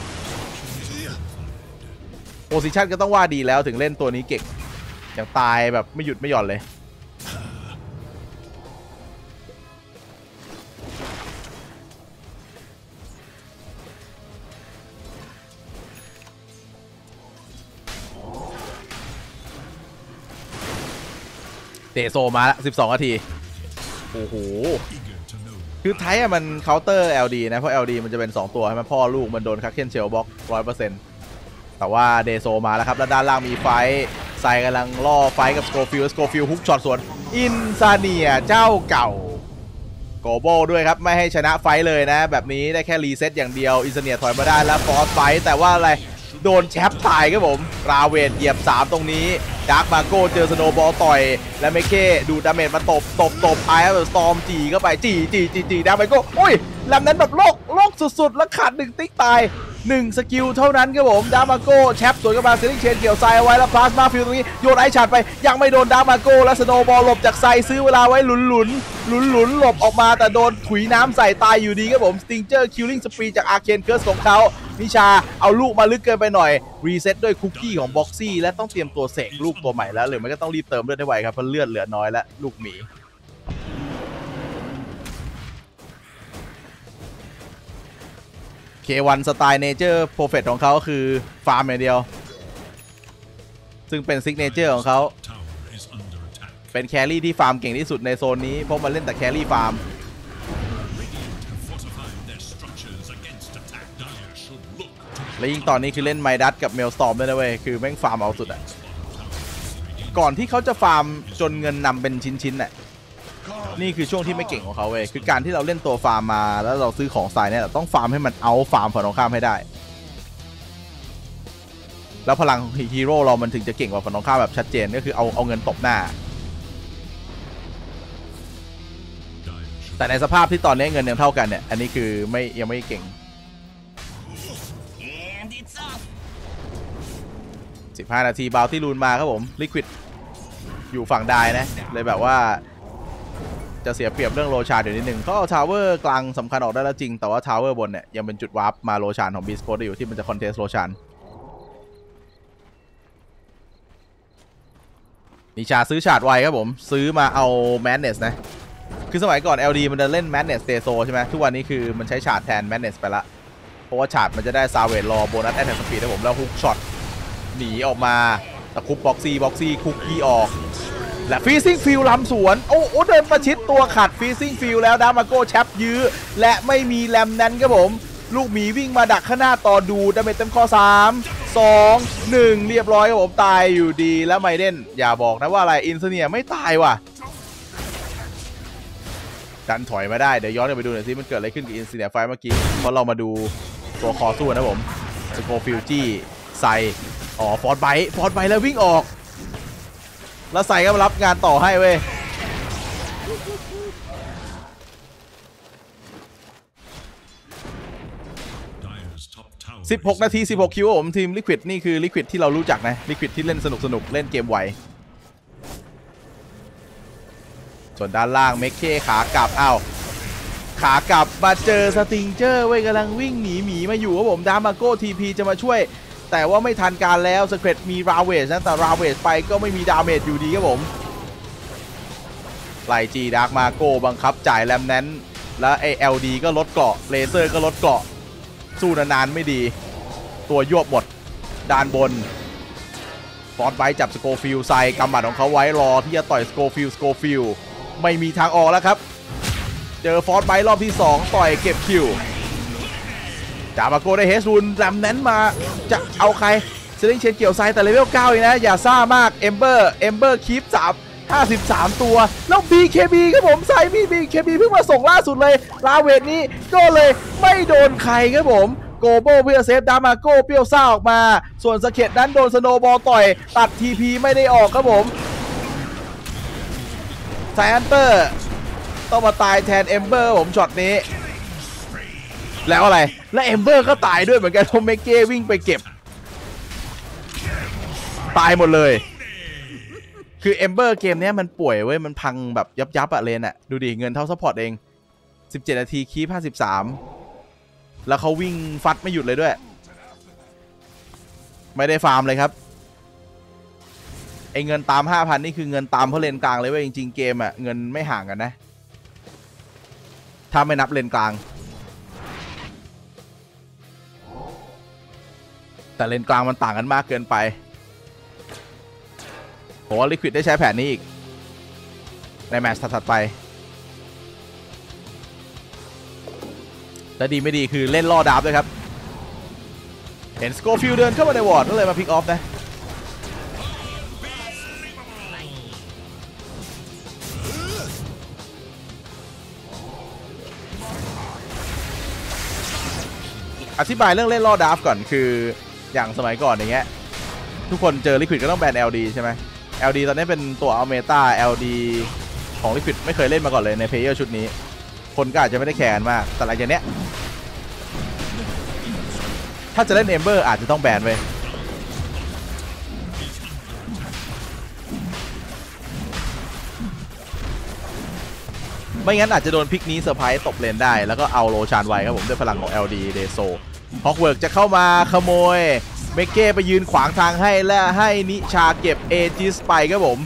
โพซิชันก็ต้องว่าดีแล้วถึงเล่นตัวนี้เก่งอย่างตายแบบไม่หยุดไม่หย่อนเลยเตะโซมาละ12 นาทีโอ้โหคือไทยอะมันเคาน์เตอร์ LD นะเพราะ LD มันจะเป็น2ตัวใช่ไหมพ่อลูกมันโดนคัคเคนเชลบล็อก 100% แต่ว่าเดโซมาแล้วครับแล้วด้านล่างมีไฟไซกำลังล่อไฟกับสโกฟิลฮุกช็อตสวนอินซาเนียเจ้าเก่าโกโบด้วยครับไม่ให้ชนะไฟเลยนะแบบนี้ได้แค่รีเซ็ตอย่างเดียวอินเนียถอยมาได้แล้วฟอสไฟแต่ว่าอะไรโดนแชปตายครับผมราเวทเหยียบ3ตรงนี้ดาร์กมาโก้เจอสโนว์บอลต่อยและเมเก้ดูดาเมจมาตบไอ้สตอมจีเข้าไปจีดาร์กมาโก้โอ้ยลำนั้นแบบโลกสุดๆแล้วขาด1ติ๊กตาย1สกิลเท่านั้นครับผมดาร์กมาโก้แชปสวนกลับมาเซลิงเชนเกี่ยวไซเอาไว้แล้วพลาสมาฟิลตรงนี้โยนไอชาร์ดไปยังไม่โดนดาร์กมาโก้และสโนว์บอลหลบจากไซซื้อเวลาไว้หลุนหลบออกมาแต่โดนถุยน้ำใส่ตายอยู่ดีครับผมสติงเจอร์คิลลิ่งสปรีจากอาร์เคนเคิร์สของเขานิชาเอาลูกมาลึกเกินไปหน่อยรีเซ็ตด้วยคุกกี้ของบ็อกซี่และต้องเตรียมตัวเสกลูกตัวใหม่แล้วหรือไม่ก็ต้องรีบเติมเลือดให้ไวครับเพราะเลือดเหลือน้อยแล้วลูกหมีK1 สไตล์เนเจอร์โปรเฟตของเขาคือฟาร์มอย่างเดียวซึ่งเป็นซิกเนเจอร์ของเขาเป็นแครี่ที่ฟาร์มเก่งที่สุดในโซนนี้เพราะมันเล่นแต่แครี่ฟาร์มและยิ่งตอนนี้คือเล่นไมดัสกับเมลสตอร์มด้วยนะเว้ยคือแม่งฟาร์มเอาสุดอ่ะก่อนที่เขาจะฟาร์มจนเงินนำเป็นชิ้นๆน่ะนี่คือช่วงที่ไม่เก่งของเขาเว้ยคือการที่เราเล่นตัวฟาร์มมาแล้วเราซื้อของสายเนี่ยเราต้องฟาร์มให้มันเอาฟาร์มฝั่งตรงข้ามให้ได้แล้วพลังฮีโร่เรามันถึงจะเก่งกว่าฝั่งตรงข้ามแบบชัดเจนก็คือเอาเงินตบหน้าแต่ในสภาพที่ตอนนี้เงินยังเท่ากันเนี่ยอันนี้คือยังไม่เก่ง15 นาทีบาวที่ลูนมาครับผมลิควิดอยู่ฝั่งได้นะเลยแบบว่าจะเสียเปรียบเรื่องโรชานอยู่นิดนึงเขาเอาทาวเวอร์กลางสำคัญออกได้แล้วจริงแต่ว่าทาวเวอร์บนเนี่ยยังเป็นจุดวาร์ปมาโรชานของบีสโคดอยู่ที่มันจะคอนเทสโรชานนิชาซื้อฉาดไวครับผมซื้อมาเอาแมนเนสนะคือสมัยก่อน LD มันจะเล่นแมนเนสเตโซใช่ไหมทุกวันนี้คือมันใช้ฉาดแทนแมนเนสไปละเพราะว่าฉาดมันจะได้ซาเวตรอโบนัสแอตแทกสปีดให้ผมแล้วฮุกช็อตหนีออกมาตะคุบบ็อกซี่คุกกี้ออกและฟีซิ่งฟิลลำสวนโอ้เดินประชิดตัวขัดฟีซิ่งฟิลแล้วดามาโก้แชปยื้อและไม่มีแลมนั้นครับผมลูกหมีวิ่งมาดักข้างหน้าต่อดูดาเมจเต็มข้อ3 2 1เรียบร้อยครับผมตายอยู่ดีแล้วไมเดนอย่าบอกนะว่าอะไรอินเนียไม่ตายว่ะดันถอยมาได้เดี๋ยวย้อนไปดูหน่อยสิมันเกิดอะไรขึ้นกับอินเนียไฟเมื่อกี้เพราะเรามาดูตัวคอสู้นะผมสโกฟิลจี้ไซฟอร์ดไบท์แล้ววิ่งออกแล้วใส่ก็มารับงานต่อให้เว้ย16 นาที 16 คิวผมทีมลิควิดนี่คือลิควิดที่เรารู้จักนะลิควิดที่เล่นสนุกเล่นเกมไวส่วนด้านล่างเมคเคขากลับขากลับมาเจอสติงเจอร์เว้ยกำลังวิ่งหนีหมีมาอยู่ครับผมดามาโก้ทีพีจะมาช่วยแต่ว่าไม่ทันการแล้วสเกรตมีราเวจนะแต่ราเวจไปก็ไม่มีดาเมจอยู่ดีครับผมไล่จีดาร์กมาโก้บังคับจ่ายแรมแนนแล้วไอเอลดีก็ลดเกราะเลเซอร์ก็ลดเกราะสู้นานๆไม่ดีตัวยวบหมดด้านบนฟอร์ดไบจับสโกฟิลใส่กำหมัดของเขาไว้รอที่จะต่อยสโกฟิลไม่มีทางออกแล้วครับเจอฟอร์ดไบรอบที่2ต่อยเก็บคิวดามาโกได้เฮซูนแรมแนนมาจะเอาใครเซลิงเชนเกี่ยวไซแต่เลเวล9เองนะอย่าซ่ามากเอมเบอร์คีป53 ตัวแล้ว BKB ครับผมไซมี BKB เพิ่งมาส่งล่าสุดเลยลาเวทนี้ก็เลยไม่โดนใครครับผมโกโบเพื่อเซฟดามาโกเปรี้ยวซ่าออกมาส่วนสเก็ตนั้นโดนสโนบอลต่อยตัด TP ไม่ได้ออกครับผมไซอันเตอร์ต้องมาตายแทนเอมเบอร์ผมช็อตนี้แล้วอะไรและเอมเบอร์ก็ตายด้วยเหมือนกันโทเมเก้วิ่งไปเก็บตายหมดเลยคือเอมเบอร์เกมนี้มันป่วยเว้ยมันพังแบบยับอะเลนอะดูดิเงินเท่าซัพพอร์ตเอง17 นาทีคีพ53แล้วเขาวิ่งฟัดไม่หยุดเลยด้วยไม่ได้ฟาร์มเลยครับไอเงินตาม 5,000 นี่คือเงินตามเพราะเลนกลางเลยเว้ยจริงๆเกมอะเงินไม่ห่างกันนะถ้าไม่นับเลนกลางแต่เลนกลางมันต่างกันมากเกินไปผมว่าลิควิดได้ใช้แผนนี้อีกในแมตช์ถัดไปและดีไม่ดีคือเล่นล่อดาบด้วยครับเห็นสโกฟิลเดินเข้ามาในวอร์ดก็เลยมาพิกออฟนะอธิบายเรื่องเล่นล่อดราฟก่อนคืออย่างสมัยก่อนอย่างเงี้ยทุกคนเจอลิควิดก็ต้องแบน LD ใช่ไหม LD ตอนนี้เป็นตัวอัลเมตา LD ของลิควิดไม่เคยเล่นมาก่อนเลยในเพลเยอร์ชุดนี้คนก็อาจจะไม่ได้แคร์มากแต่หลังจากเนี้ยถ้าจะเล่นเอมเบอร์อาจจะต้องแบนไว้ไม่งั้นอาจจะโดนพิกนี้เซอร์ไพรส์ตบเลนได้แล้วก็เอาโรชานไว้ครับผมด้วยพลังของ LD เดโซฮอกเวิร์กจะเข้ามาขโมยเมเก้ไปยืนขวางทางให้และให้นิชาเก็บเอจิสไปครับผม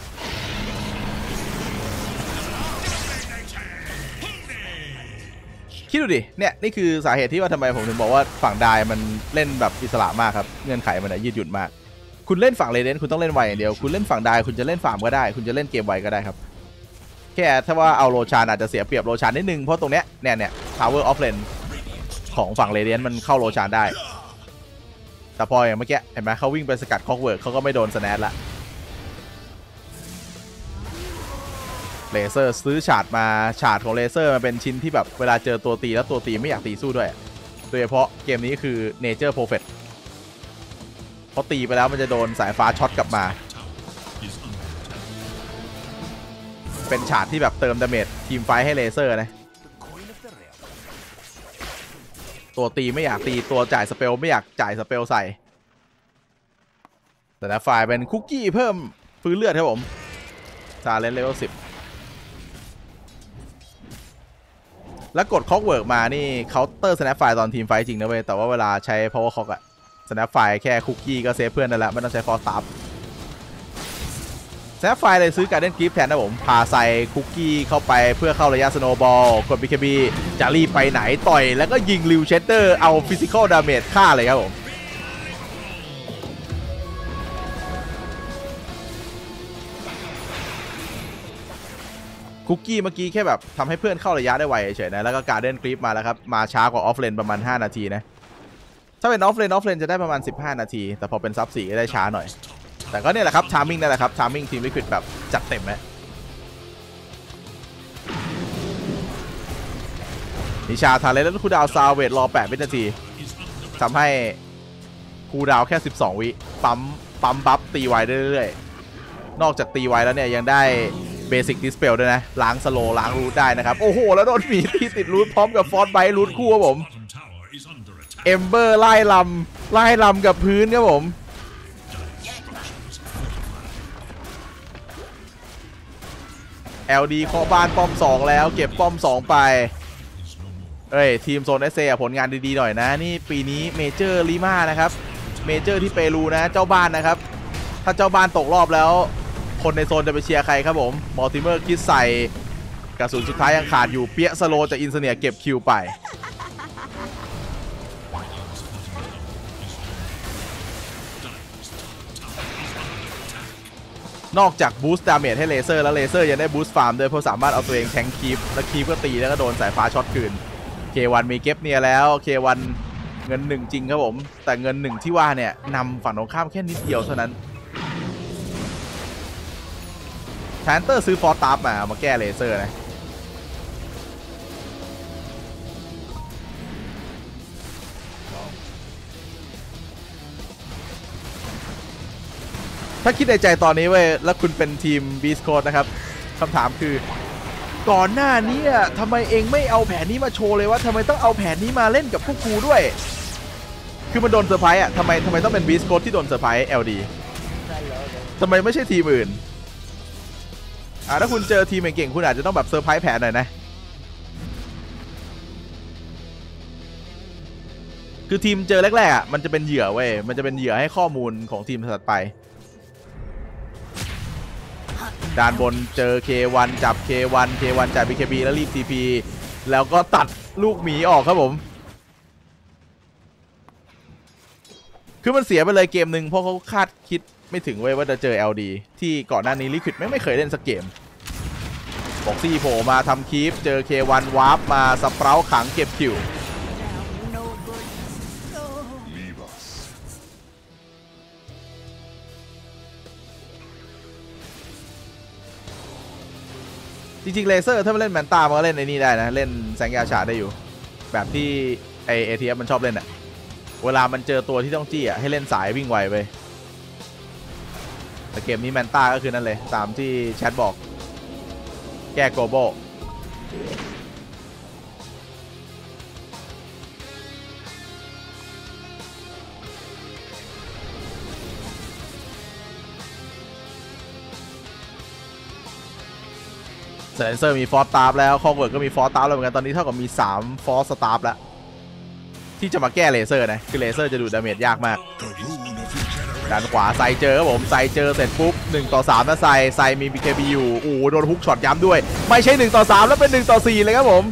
คิดดูดิเนี่ยนี่คือสาเหตุที่ว่าทำไมผมถึงบอกว่าฝั่งดายมันเล่นแบบอิสระมากครับเงื่อนไขมันยืดหยุ่นมากคุณเล่นฝั่งเรเดนคุณต้องเล่นไวอย่างเดียวคุณเล่นฝั่งดายคุณจะเล่นฟาร์มก็ได้คุณจะเล่นเกมไวก็ได้ครับแค่ถ้าว่าเอาโรชานอาจจะเสียเปรียบโรชานนิดนึงเพราะตรงเนี้ยเนี่ย power of lane ของฝั่งเรเดนมันเข้าโรชานได้แต่พออย่างเมื่อกี้เห็นไหมเขาวิ่งไปสกัดคอกเวิร์กเขาก็ไม่โดนสแนทละเลเซอร์ซื้อฉาดมาฉาดของเลเซอร์มันเป็นชิ้นที่แบบเวลาเจอตัวตีแล้วตัวตีไม่อยากตีสู้ด้วยโดยเฉพาะเกมนี้คือเนเจอร์โปรเฟตเพราะตีไปแล้วมันจะโดนสายฟ้าช็อตกลับมาเป็นฉาดที่แบบเติมดาเมจทีมไฟให้เลเซอร์นะตัวตีไม่อยากตีตัวจ่ายสเปลไม่อยากจ่ายสเปลใส่แต่ละฝ่ายเป็นคุกกี้เพิ่มฟื้นเลือดครับผมซาเลนเลเวล10แล้วกดคอกเวิร์กมานี่เคาน์เตอร์สแนปไฟตอนทีมไฟจริงนะเว้ยแต่ว่าเวลาใช้ power clock อะสแนปไฟแค่คุกกี้ก็เซฟเพื่อนได้แล้วไม่ต้องใช้ฟอร์สตาร์สแนปไฟเลยซื้อการ์เด้นกริฟแทนนะผมพาใส่คุกกี้เข้าไปเพื่อเข้าระยะสโนว์บอลกด BKB จะรีบไปไหนต่อยแล้วก็ยิงริวเชสเตอร์เอาฟิสิคอลดาเมจฆ่าเลยครับผมคุกกี้เมื่อกี้แค่แบบทำให้เพื่อนเข้าระยะได้ไวเฉยๆนะแล้วก็การ์เด้นกริฟมาแล้วครับมาช้ากว่าออฟเลนประมาณ5นาทีนะถ้าเป็นออฟเลนจะได้ประมาณ15นาทีแต่พอเป็นซับ4ก็ได้ช้าหน่อยแต่ก็เนี่ยแหละครับทามมิ่งนั่นแหละครับทามมิ่งทีมลิควิดแบบจัดเต็มนะนิชาทาเลนแล้วคูดาวซาวเวทรอ8วินาทีทำให้คูดาวแค่12วิปั๊มบัฟตีไวได้เรื่อยๆนอกจากตีไวแล้วเนี่ยยังได้เบสิกดิสเปลด้วยนะล้างสโลล้างรูทได้นะครับโอ้โหแล้วโดนหมีตีติดรูทพร้อมกับฟอสไบรูทคู่ครับผมเอมเบอร์ไล่ลำกับพื้นครับผมLD เคาะบ้านป้อม2แล้วเก็บป้อม2ไปทีมโซน SA ผลงานดีๆหน่อยนะนี่ปีนี้เมเจอร์ลีม่านะครับเมเจอร์ที่เปรูนะเจ้าบ้านนะครับถ้าเจ้าบ้านตกรอบแล้วคนในโซนจะไปเชียร์ใครครับผมมอลติเมอร์คิดใส่กระสุนสุดท้ายยังขาดอยู่เปียสโลจากอินเสเนียเก็บคิวไปนอกจากบูสต์ดาเมจให้เลเซอร์แล้วเลเซอร์ยังได้บูสต์ฟาร์มด้วยเพราะสามารถเอาตัวเองแทงคีฟแล้วคีฟก็ตีแล้วก็โดนสายฟ้าช็อตคืน K1 มีเก็บเนี่ยแล้ว K1 เงิน1จริงครับผมแต่เงิน1ที่ว่าเนี่ยนำฝั่งตรงข้ามแค่นิดเดียวเท่านั้นแพนเตอร์ซื้อฟอร์ตาร์มาแก้เลเซอร์นะถ้าคิดในใจตอนนี้เว้ยแล้วคุณเป็นทีมบีสโคดนะครับคำถามคือก่อนหน้านี้ทำไมเองไม่เอาแผนนี้มาโชว์เลยว่าทำไมต้องเอาแผนนี้มาเล่นกับพวกกูด้วยคือมันโดนเซอร์ไพรส์ทำไมต้องเป็นบีสโคดที่โดนเซอร์ไพรส์ LD ทำไมไม่ใช่ทีมอื่นถ้าคุณเจอทีมเก่งๆคุณอาจจะต้องแบบเซอร์ไพรส์แผนหน่อยนะคือทีมเจอแรกๆมันจะเป็นเหยื่อเว้ยมันจะเป็นเหยื่อให้ข้อมูลของทีมถัดไปด้านบนเจอ K1 จับ K1 จ่าย BKB แล้วรีบ TP แล้วก็ตัดลูกหมีออกครับผมคือมันเสียไปเลยเกมหนึ่งเพราะเขาคาดคิดไม่ถึงว่าจะเจอ LD ที่ก่อนหน้านี้ลิควิดไม่เคยเล่นสักเกมบอกซี่โผล่มาทำคีฟเจอ K1 วาร์ปมาสเปราขังเก็บคิวจริงๆเลเซอร์ถ้ามาเล่นแมนตามันก็เล่นในนี่ได้นะเล่นแสงยาฉาได้อยู่แบบที่ไอ ATF มันชอบเล่นอะเวลามันเจอตัวที่ต้องจี้อะให้เล่นสายวิ่งไวไปแต่เกมนี้แมนต้าก็คือนั่นเลยตามที่แชทบอกแก้โกลบอลเซนเซอร์มีฟอร์สตาร์ฟแล้วคอกเวิร์ดก็มีฟอร์สตาร์ฟแล้วเหมือนกันตอนนี้เท่ากับมี3ฟอร์สตาร์ฟแล้วที่จะมาแก้เลเซอร์นะคือเลเซอร์จะดูดดาเมจยากมากด้านขวาไซเจอครับผมไซเจอเสร็จปุ๊บ1 ต่อ 3นะไซมี BKB อยู่โอ้โหโดนฮุกช็อตย้ำด้วยไม่ใช่1 ต่อ 3แล้วเป็น1 ต่อ 4เลยครับผม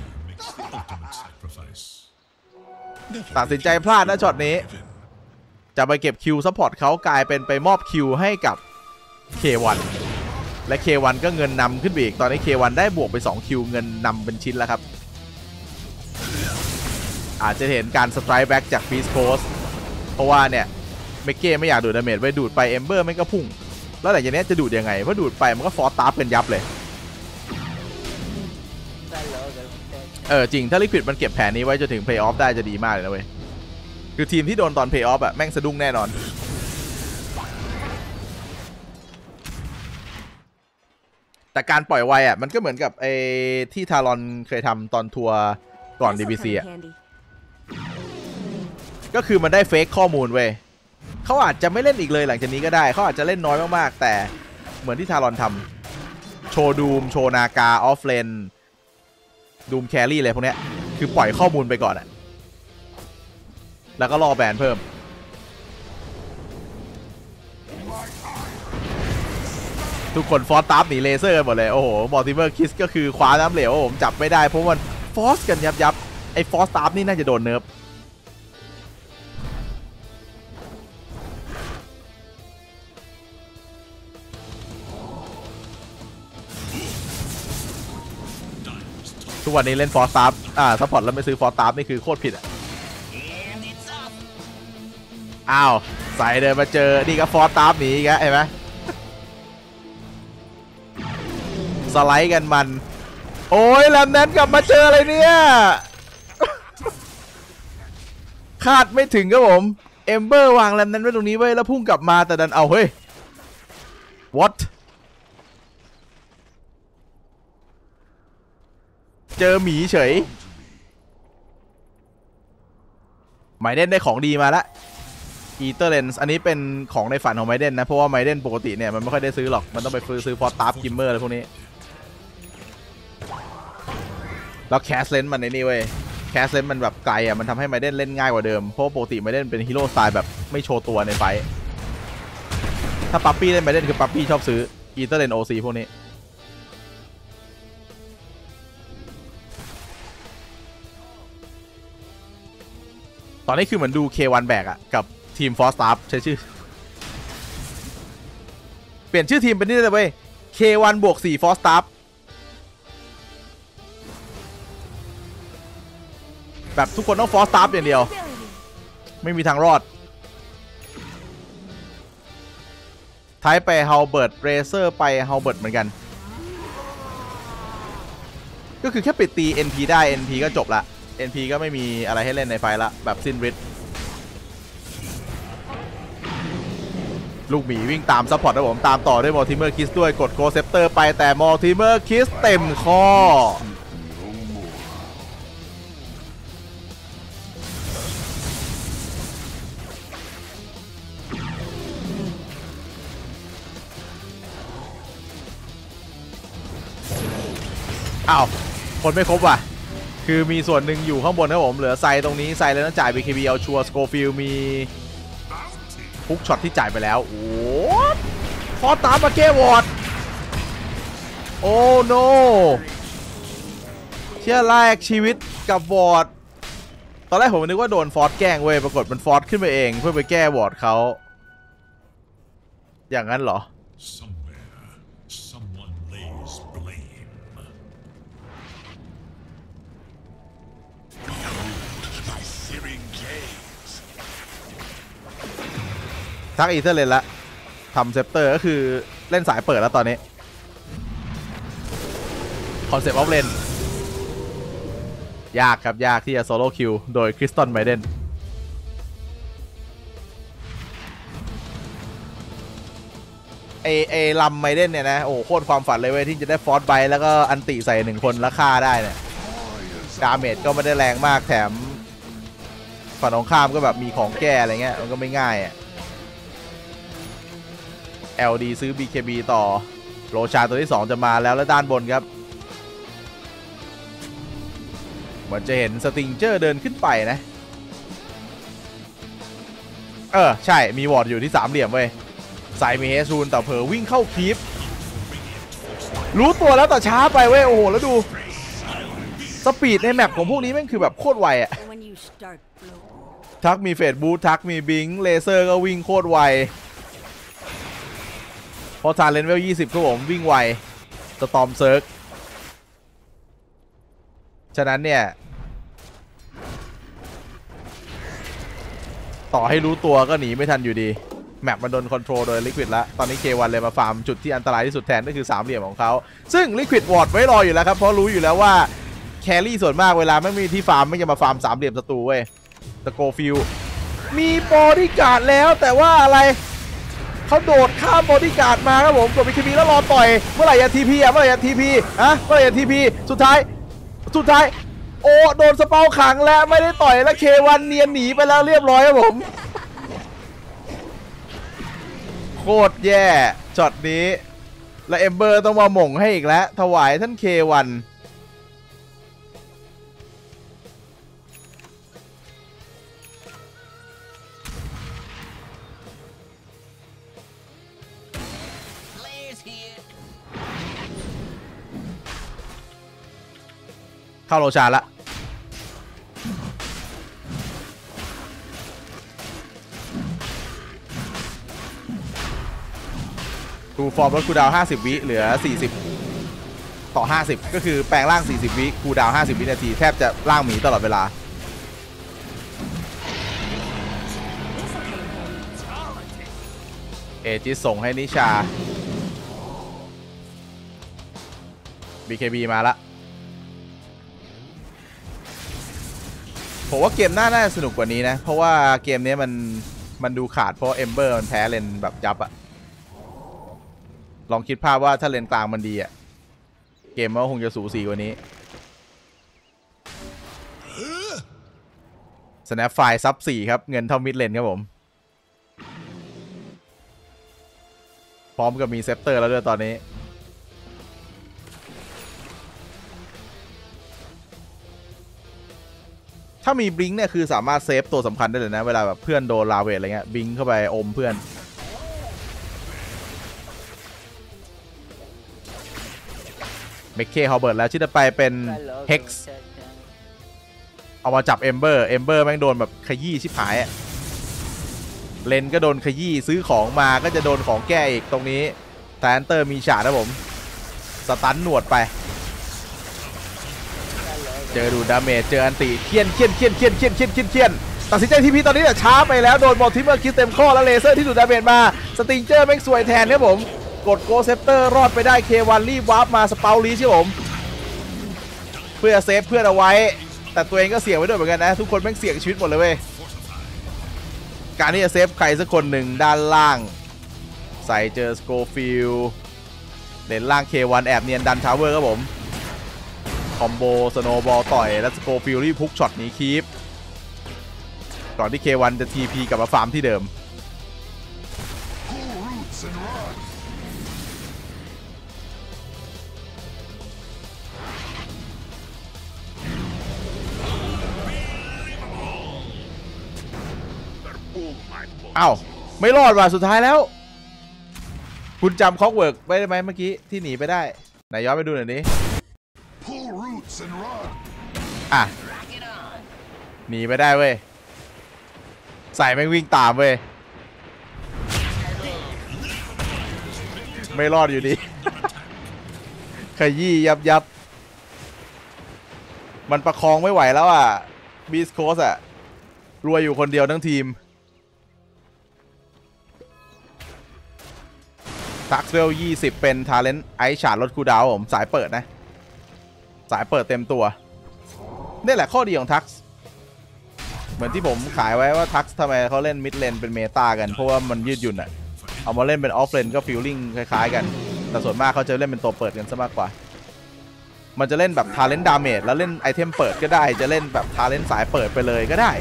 ตัดสินใจพลาดนะช็อตนี้จะไปเก็บคิวซัพพอร์ตเขากลายเป็นไปมอบคิวให้กับ K1 และ K1 ก็เงินนำขึ้นไปอีกตอนนี้ K1 ได้บวกไป2คิวเงินนำเป็นชิ้นแล้วครับอาจจะเห็นการสไตร์แบ็กจากบีสโคสเพราะว่าเนี่ยเมเก้ไม่อยากดูดดาเมจไว้ดูดไปเอมเบอร์ไม่ก็พุ่งแล้วหลังจากนี้จะดูดยังไงเพราะดูดไปมันก็ฟอร์สตาร์ฟเป็นยับเลยจริงถ้าลิควิดมันเก็บแผนนี้ไว้จนถึงเพลย์ออฟได้จะดีมากเลยนะเว้ยคือทีมที่โดนตอนเพลย์ออฟอะแม่งสะดุ้งแน่นอนแต่การปล่อยไวอะมันก็เหมือนกับไอ้ที่ทารอนเคยทำตอนทัวร์ก่อน DBC อะก็คือมันได้เฟกข้อมูลเว้ยเขาอาจจะไม่เล่นอีกเลยหลังจากนี้ก็ได้เขาอาจจะเล่นน้อยมากๆแต่เหมือนที่ทารอนทำโชว์ดูมโชว์นากาออฟเลนดูมแครี่อะไรพวกเนี้ยคือปล่อยข้อมูลไปก่อนอะแล้วก็รอแบนเพิ่มทุกคนฟอร์สตาร์ฟหนีเลเซอร์หมดเลยโอ้โหมอร์ติเมอร์คิสก็คือคว้าน้ำเหลวผมจับไม่ได้เพราะมันฟอสกันยับไอ้ฟอร์สตาร์ฟนี่น่าจะโดนเนิร์ฟทุกวันนี้เล่นฟอร์สตาร์ฟซัพพอร์ตแล้วไม่ซื้อฟอร์สตาร์ฟนี่คือโคตรผิดอ่ะอ้าวใส่เดินมาเจอนี่ก็ฟอร์สตาร์ฟหนีอีกแล้วเห็นไหมสไลด์กันมันโอ้ยแลมแนนกลับมาเจออะไรเนี่ยคาดไม่ถึงครับผมเอมเบอร์วางแลมแนนไว้ตรงนี้ไว้แล้วพุ่งกลับมาแต่ดันเอาเฮ้ย what เจอหมีเฉยไมเดนได้ของดีมาแล้วอีเตอร์เลนส์อันนี้เป็นของในฝันของไมเดนนะเพราะว่าไมเดนปกติเนี่ยมันไม่ค่อยได้ซื้อหรอกมันต้องไปซื้อฟอร์ตาร์ฟกิมเมอร์อะไรพวกนี้แล้วแคสเลนส์มันในนี่เว้ยแคสเลนส์มันแบบไกลอ่ะมันทำให้ไมเดนเล่นง่ายกว่าเดิมเพราะปกติไมเดนเป็นฮีโร่สไตล์แบบไม่โชว์ตัวในไฟถ้าปั๊ปปี้เล่นไมเดนคือปั๊ปปี้ชอบซื้ออีเตอร์เลนโอซีพวกนี้ตอนนี้คือเหมือนดู K1 แบกอะกับทีมฟอร์สตาร์ฟใช้ชื่อเปลี่ยนชื่อทีมเป็นนี่เลยเว้ย K1 บวก4ฟอร์สตาร์ฟแบบทุกคนต้องฟอร์สตาร์ฟอย่างเดียวไม่มีทางรอดท้ายไปฮาวเบิร์ตเรเซอร์ไปฮาวเบิร์ตเหมือนกันก็คือแค่ปิดตี NP ได้ NP ก็จบละNP ก็ไม่มีอะไรให้เล่นในไฟละแบบสิ้นฤทธิ์ลูกหมีวิ่งตามซัพพอร์ตนะผมตามต่อด้วยมอร์ติเมอร์คิสด้วยกดโกเซปเตอร์ไปแต่มอร์ติเมอร์คิสเต็มข้ออ้าวคนไม่ครบว่ะคือมีส่วนหนึ่งอยู่ข้างบนนะผมเหลือไซตรงนี้ไซแล้วต้องจ่าย BKB เอาชัวร์สโกฟิลมีพุกช็อตที่จ่ายไปแล้วโอ้พอตามมาเกวอร์ดโอ้โนเชี่ยแรกชีวิตกับวอร์ดตอนแรกผมนึกว่าโดนฟอร์สแกล้งเว้ยปรากฏมันฟอร์สขึ้นไปเองเพื่อไปแก้วอร์ดเขาอย่างนั้นเหรอทักอีเทอร์เลนละทำเซปเตอร์ก็คือเล่นสายเปิดแล้วตอนนี้คอนเซปต์ออฟเลนยากครับยากที่จะโซโล่คิวโดยคริสตันไบเดนลำไมเดนเนี่ยนะโอ้โคตรความฝันเลยเว้ยที่จะได้ฟอร์สไบแล้วก็อันติใส่1คนแล้วฆ่าได้เนี่ยดาเมจก็ไม่ได้แรงมากแถมฝั่งตรงข้ามก็แบบมีของแก้อะไรเงี้ยมันก็ไม่ง่ายอ่ะ LD ซื้อ BKB ต่อโรชาตัวที่2จะมาแล้วด้านบนครับเหมือนจะเห็นสติงเจอร์เดินขึ้นไปนะใช่มีวอร์ดอยู่ที่3เหลี่ยมเว้ยใส่มีเฮซูนแต่เผลอวิ่งเข้าคีปรู้ตัวแล้วแต่ช้าไปเว้ยโอ้โหแล้วดูสปีดในแมปของพวกนี้แม่งคือแบบโคตรไวอะทักมีเฟดบูททักมีบิงเลเซอร์ก็วิ่งโคตรไวพอทานเลนเวล20ครับผมวิ่งไวสตอมเซิร์กฉะนั้นเนี่ยต่อให้รู้ตัวก็หนีไม่ทันอยู่ดีแมปมันโดนคอนโทรลโดยลิควิดแล้วตอนนี้ K1 เลยมาฟาร์มจุดที่อันตรายที่สุดแทนก็คือ3เหลี่ยมของเขาซึ่งลิควิดวอร์ดไว้รออยู่แล้วครับเพราะรู้อยู่แล้วว่าแครี่ส่วนมากเวลาไม่มีที่ฟาร์มไม่จะมาฟาร์ม3เหลี่ยมศัตรูเว้ยตะโกฟิลมีบอดี้การ์ดแล้วแต่ว่าอะไรเขาโดดข้ามบอดี้การ์ดมาครับผมกดไปคีบีแล้วรอต่อยเมื่อไหร่จะทีพีเมื่อไหร่จะทีพีเมื่อไหร่จะทีพีสุดท้ายโอ้โดนสเปาขังแล้วไม่ได้ต่อยแล้ว K1 เนียนหนีไปแล้วเรียบร้อยครับผมโคตรแย่ช็อตนี้และเอมเบอร์ต้องมาหม่งให้อีกแล้วถวายท่าน K1 เข้าโรชาละดูฟอร์มลดคูลดาวน์50วิเหลือ40ต่อ50ก็คือแปลงร่าง40วิคูลดาวน์50วินาทีแทบจะร่างหมีตลอดเวลาเอจิส่งให้นิชา BKB มาละผมว่าเกมน่าสนุกกว่านี้นะเพราะว่าเกมนี้มันดูขาดเพราะเอมเบอร์มันแพ้เลนแบบยับอะลองคิดภาพว่าถ้าเลนกลางมันดีอะเกมมันคงจะสูสีกว่านี้ Snap ไฟซับ4ครับเงินเท่ามิดเลนครับผมพร้อมกับมีเซปเตอร์แล้วด้วยตอนนี้ถ้ามีบลิงเนี่ยคือสามารถเซฟตัวสำคัญได้เลยนะเวลาแบบเพื่อนโดนลาเวทอะไรเงี้ยบลิงเข้าไปอมเพื่อนเมคเคฮอเบิร์ตแล้วที่จะไปเป็นเฮกซ์เอามาจับเอมเบอร์แม่งโดนแบบขยี้ชิบหายอะเลนก็โดนขยี้ซื้อของมาก็จะโดนของแก้อีกตรงนี้แทนเตอร์มีฉาดนะผมสตันหนวดไปเจอดูดาเมจเจออันติเคียนตัดสินใจทีพีตอนนี้ช้าไปแล้วโดนบอลทิมเมอร์คิสเต็มข้อแล้วเลเซอร์ที่ดูดาเมจมาสติงเจอร์แม่งสวยแทนเนี่ยผมกดโกเซปเตอร์รอดไปได้ K1 รีบวาร์ปมาสเปาลีใช่ผมเพื่อเซฟเพื่อนเอาไว้แต่ตัวเองก็เสี่ยงไว้ด้วยเหมือนกันนะทุกคนแม่งเสี่ยงชีวิตหมดเลยเว้ยการที่จะเซฟใครสักคนหนึ่งด้านล่างใส่เจอสโกฟิลเลนล่าง K1 แอบเนียนดันทาวเวอร์ครับผมคอมโบสโนบอลต่อยและสโกฟิลรีพุกช็อตหนีคีปก่อนที่ K1 จะ TP กลับมาฟาร์มที่เดิมอ้าวไม่รอดว่ะสุดท้ายแล้วคุณจำคอกเวิร์กไว้ได้ไหมเมื่อกี้ที่หนีไปได้ไหนย้อนไปดูหน่อยนี้อ่ะหนีไปได้เว้ยใส่แม่งวิ่งตามเว้ยไม่รอดอยู่ดีขยี้ยับมันประคองไม่ไหวแล้วอ่ะบีสโคสอ่ะรวยอยู่คนเดียวทั้งทีมทักเวล20เป็นทาเลนต์ไอชาร์ลดคูดาวผมสายเปิดนะสายเปิดเต็มตัวนี่แหละข้อดีของทักซ์เหมือนที่ผมขายไว้ว่าทักซ์ทำไมเขาเล่นมิดเลนเป็นเมตากันเพราะว่ามันยืดหยุ่นอะเอามาเล่นเป็นออฟเลนก็ฟีลลิ่งคล้ายๆกันแต่ส่วนมากเขาจะเล่นเป็นตัวเปิดกันซะมากกว่ามันจะเล่นแบบทาเลนต์ดาเมจแล้วเล่นไอเทมเปิดก็ได้จะเล่นแบบทาเลนต์สายเปิดไปเลยก็ได้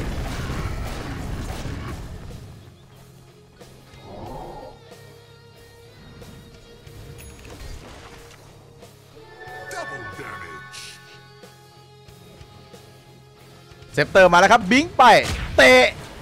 เซปเตอร์มาแล้วครับบิงไปเตะ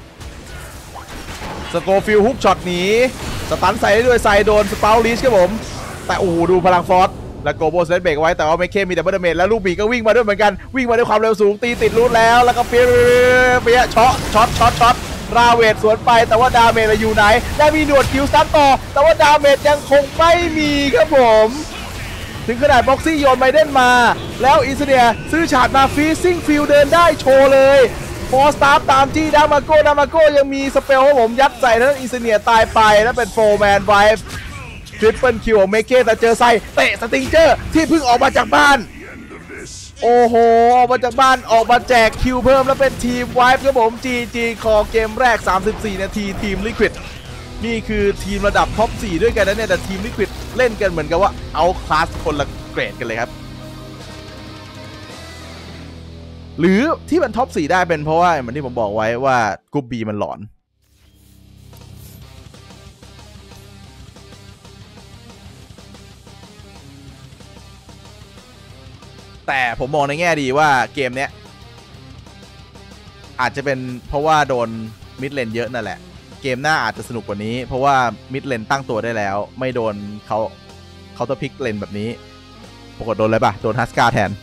สโกฟิลฮุกช็อตหนีสตันใส่ได้ด้วยใส่โดนสเปาลิชครับผมแต่ดูพลังฟอสแล้วโกโบสเลตเบรกไว้แต่ว่าไม่เคมีแต่บัตเตอร์เมดแล้วลูกบีก็วิ่งมาด้วยเหมือนกันวิ่งมาด้วยความเร็วสูงตีติดรูทแล้วก็เปียช็อตราเวทสวนไปแต่ว่าดาเมจอยู่ไหนได้มีหนวดคิวซันต่อแต่ว่าดาเมจยังคงไม่มีครับผมถึงขนาดบ็อกซี่โยนไมเดนมาแล้วอินเซียซื้อฉาดมาฟีซิ่งฟิลเดินได้โชว์เลยฟอร์สตาร์ตามจี้ดามาโก้ยังมีสเปลของผมยัดใส่นั้นอินเซียตายไปแล้วเป็นโฟร์แมนไวฟ์ทริปเปิลคิวของเมเก้แต่เจอไซเตะสติงเจอร์ที่เพิ่งออกมาจากบ้านโอ้โหออกมาจากบ้านออกมาแจกคิวเพิ่มแล้วเป็นทีมไวฟ์ครับผม GG คอเกมแรก34นาทีทีมลิควิดนี่คือทีมระดับท็อป4ด้วยกันนะเนี่ยแต่ทีมลิควิดเล่นกันเหมือนกับว่าเอาคลาสคนละเกรดกันเลยครับหรือที่มันท็อป4ได้เป็นเพราะว่าเหมือนที่ผมบอกไว้ว่ากรุ๊ป B มันหลอนแต่ผมมองในแง่ดีว่าเกมเนี้ยอาจจะเป็นเพราะว่าโดนมิดเลนเยอะนั่นแหละเกมหน้าอาจจะสนุกกว่านี้เพราะว่ามิดเลนตั้งตัวได้แล้วไม่โดนเขาตัวพิกเลนแบบนี้ปรากฏโดนอะไรป่ะโดนฮัสกาแทน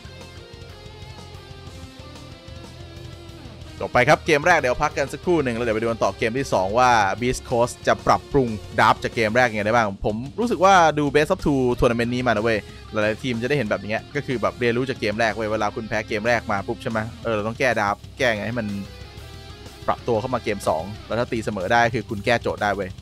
จบไปครับเกมแรกเดี๋ยวพักกันสักครู่หนึ่งแล้วเดี๋ยวไปดูกันต่อเกมที่2ว่า Beast Coast จะปรับปรุงดับจากเกมแรกยังไงได้บ้างผมรู้สึกว่าดู Best of 2 ทัวร์นาเมนต์นี้มานะเว้ยหลายๆทีมจะได้เห็นแบบนี้ก็คือแบบเรียนรู้จากเกมแรกเว้ยเวลาคุณแพ้เกมแรกมาปุ๊บใช่ไหมเราต้องแก้ดับแก้ไงให้มันปรับตัวเข้ามาเกม2แล้วถ้าตีเสมอได้คือคุณแก้โจทย์ได้เว้ย